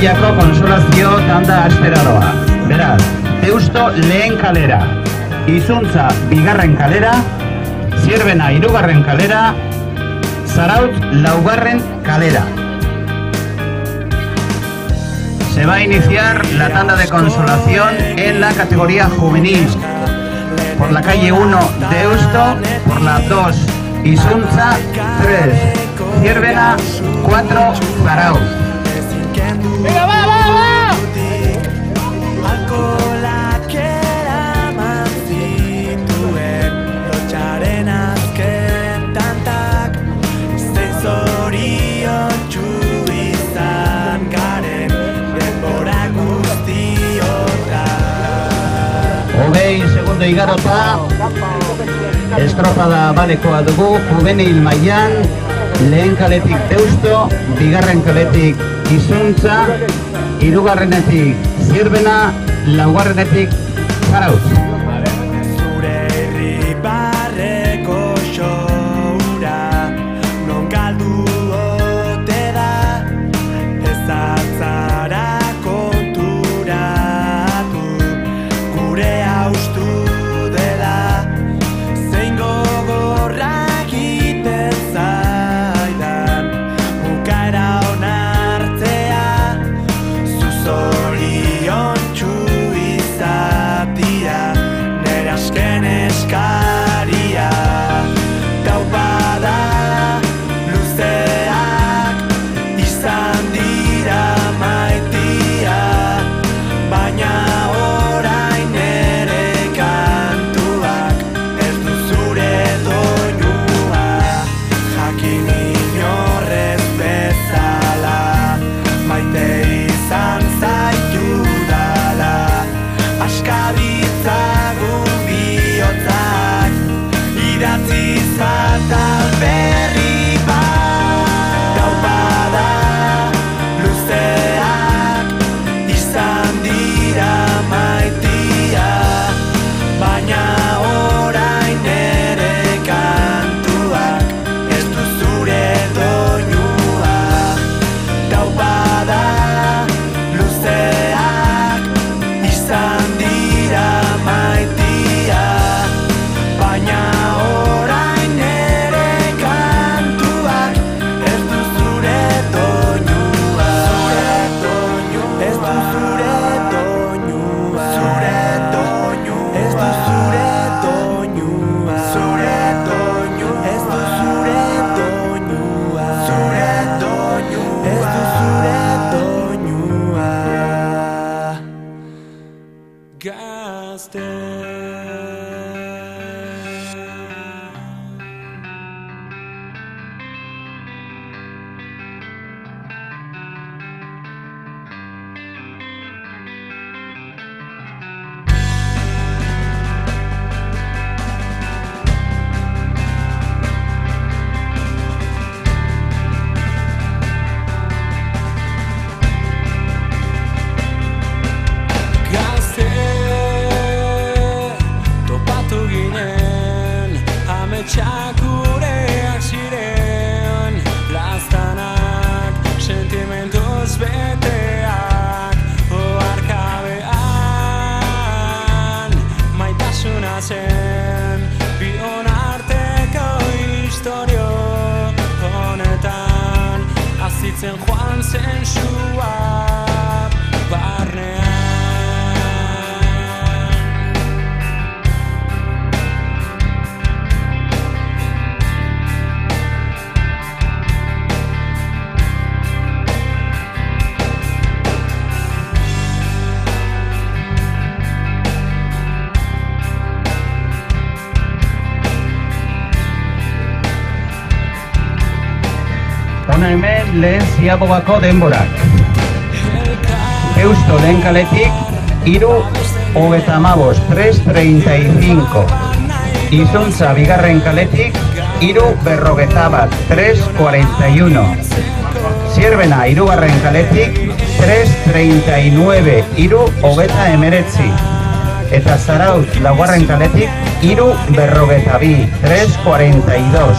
mailako konsolazio tanda asteraroa. Beraz, Deusto lehen kalera, Izuntza bigarren kalera, Zierbena hirugarren kalera, Zarautz laugarren kalera. Se va a iniciar la tanda de consolación en la categoría juvenil. Por la calle 1, Deusto, por la 2, Izuntza, 3, Zierbena, 4, Zarautz. ¡Venga, va! Hogei segundo igarota, estropada balekoa dugu, juvenil mailan, lehen kaletik Deusto, bigarren kaletik Izuntza, hirugarrenetik Zierbena, laugarrenetik Zarautz. Hemen lehen ziabogako denborak. Deusto lehen kaletik, 3:35. 3:35. Izuntza bigarren kaletik, 3:41. 3:41. Zierbena hirugarren kaletik, 3:39. 3:19. Eta Zarautz laugarren kaletik, 3:42. 3:42.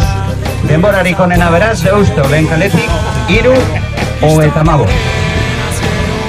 Denborarik onena beraz, Deusto lehen kaletik, 3:35.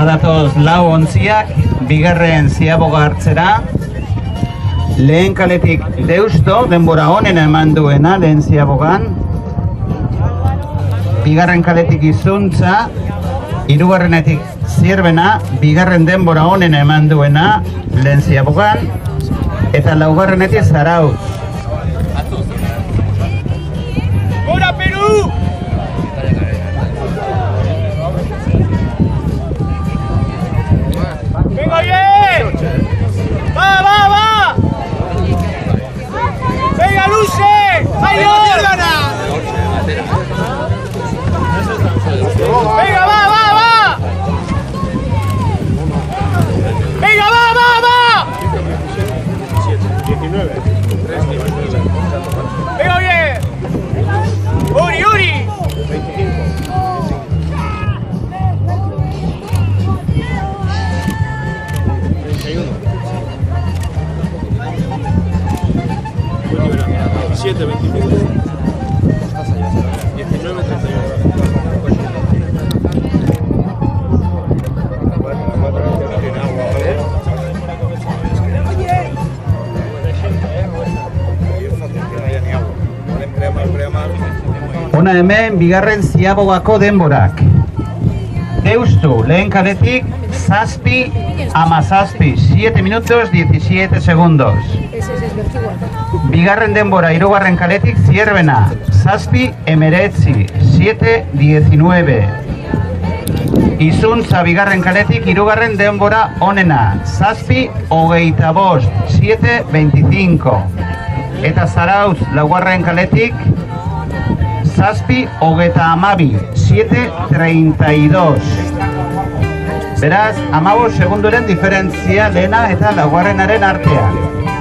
Badatoz lau ontziak, bigarren ziaboga hartzera. Lehen kaletik Deusto, denbora onena eman duena, lehen ziabogan. Bigarren kaletik Izuntza, hirugarrenetik Zierbena, bigarren denbora onena eman duena, lehen ziabogan. Eta laugarrenetik Zarautz. ¡Gora, Perú! ¡Venga bien! ¡Va, va, va! ¡Venga, Luce! ¡Ay, ¡venga, va, va, va! ¡Venga, va, va, va! 19. ¡Venga bien! ¡Uri, Uri! 25. Siete, 25. 19, 31. Hona hemen bigarren ziabogako denborak. Deustu, lehen kaletik, zazpi, amazazpi, 7 minutos 17 segundos. Bigarren denbora, hirugarren kaletik, Zierbena, zazpi, emeretzi, 7, 19. Izuntza, bigarren kaletik, hirugarren denbora onena, zazpi, 25, 7, 25. Eta Zarautz, laugarren kaletik, zazpi, 22, 7, 32. Beraz, 15 segunduren diferentzia lehena eta laugarrenaren artean.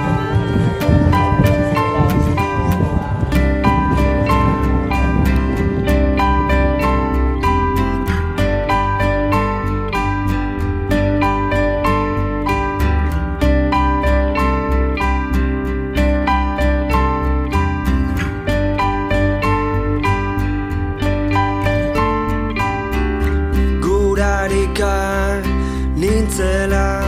Nintzela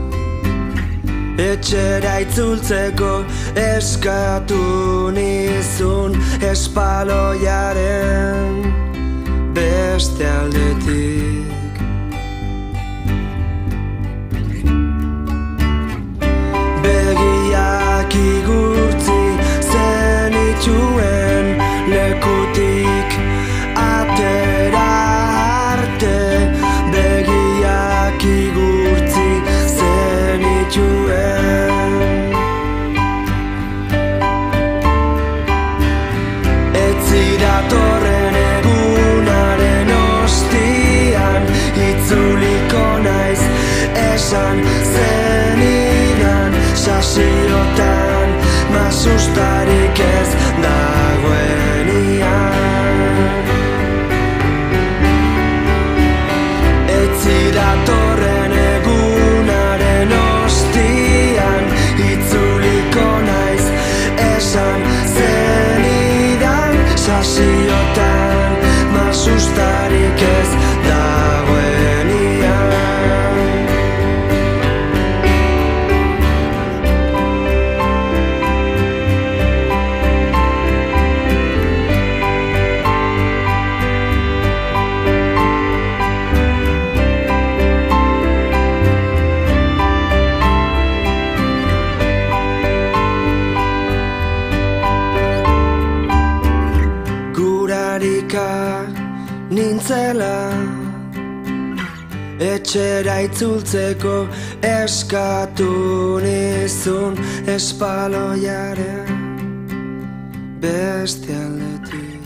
etxera itzultzeko eskatu nizun espaloiaren beste aldetik. Begiak igurtzi zenituen lekutik atera arte. Begiak igurtzi zenituen etzidatorren egunaren ostian itzuliko naiz esan zenidan sasiotan masustarik ez dagoenian. Datorren egunaren ostian itzuliko naiz esan zenidan sasiotan masustarik ez dagoenian. Nintzela etxera itzultzeko eskatu nizun espaloiaren beste aldetik.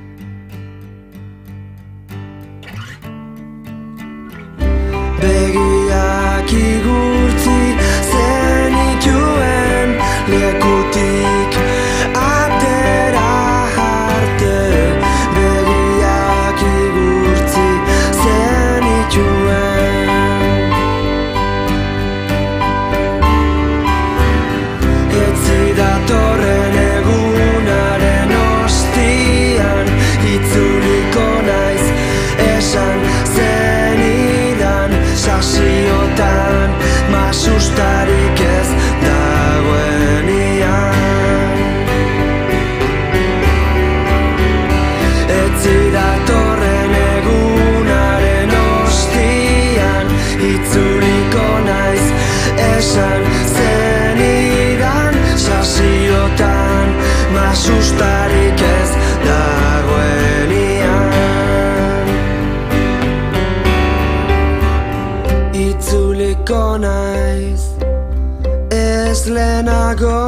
Begiak igurtzi zenituen lekutik atera arte. Datorren egunaren osti naiz ez lehenago.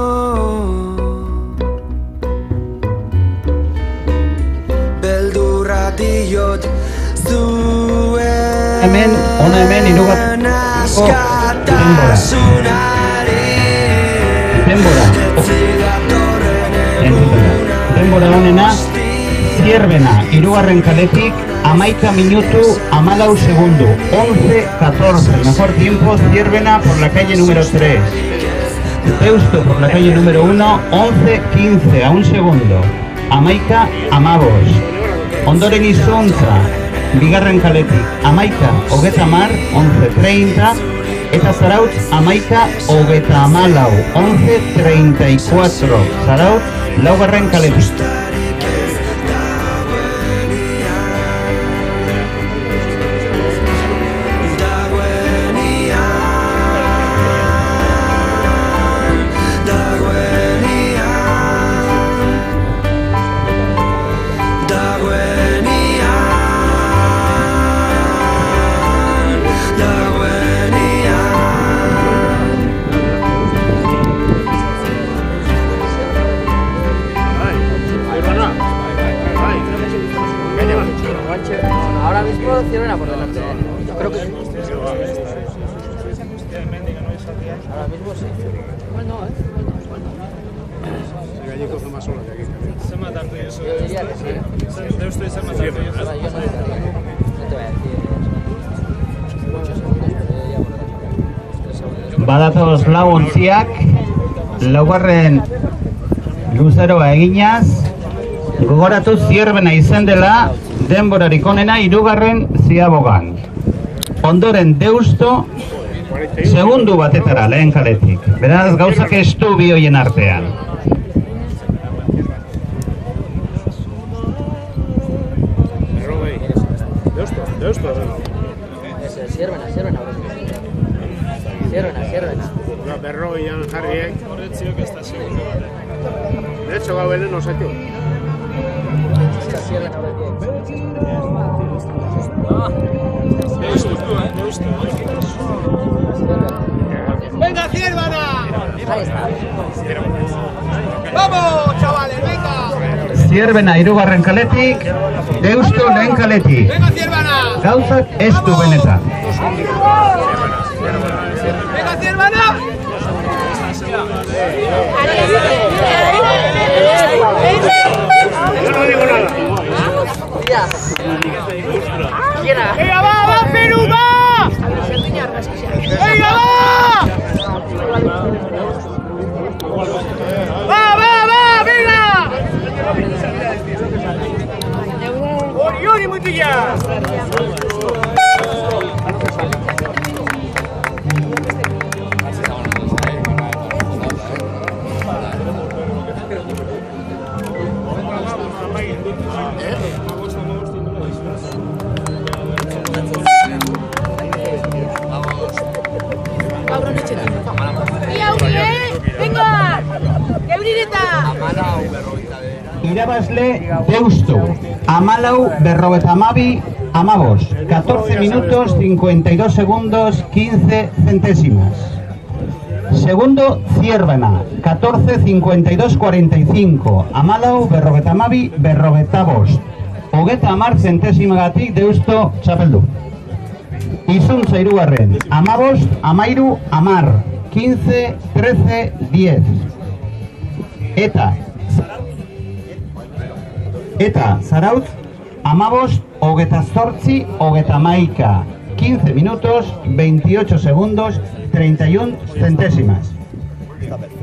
Beldurra diot zuen Hemen, hona hemen, askatasunari. Denbora honena, Zierbena, hirugarren kaletik, 11 minutu, 14 segundo, 11-14, mejor tiempo, Zierbena por la calle número 3. Deusto por la calle número 1, 11-15, a un segundo, 11-15. Ondoren Izuntza, bigarren kaletik, 11-30, 11-30, eta Zarautz, 11-34, 11-34, Zarautz, laugarren kaletik. Ahora mismo Zierbena por delante, yo creo que sí. Ahora mismo sí. Igual no, El gallego está más sola que aquí. Yo diría que sí. Yo no te voy a decir. Badatoz lau ontziak, laugarren luzeroa eginaz, gogoratu Zierbena izen dela, denborarik onena hirugarren ziabogan. Ondoren Deusto, segundu batetara lehen kaletik. Beraz, gauzak estu bi hoien artean. Deusto. Zierbena. Berroian jarriek. De hecho, gau benen osatu. ¡Venga, Zierbena! Ahí está. ¡Vamos, chavales, venga! Zierbena hirugarren kaletik, Deusto lehen kaletik. ¡Venga, Zierbena! Gauzak estu benetan. ¡Venga, Zierbena! Yo no digo nada. ¡Venga, va, Perú, va! ¡Venga, va! ¡Va, venga! ¡Orión y Mutilla! Venga! Eurireta! Irabazle Deusto, 14-52, 14 minutos 52 segundos 15 centésimas. Segundo, Zierbena, 14-52-45, 14-52, 30 centésimagatik Deusto txapeldu. Izuntza hirugarren, 15-13-10. 15-13-10. Eta Zarautz, 15-28-11, 15 minutos 28 segundos 31 centésimas.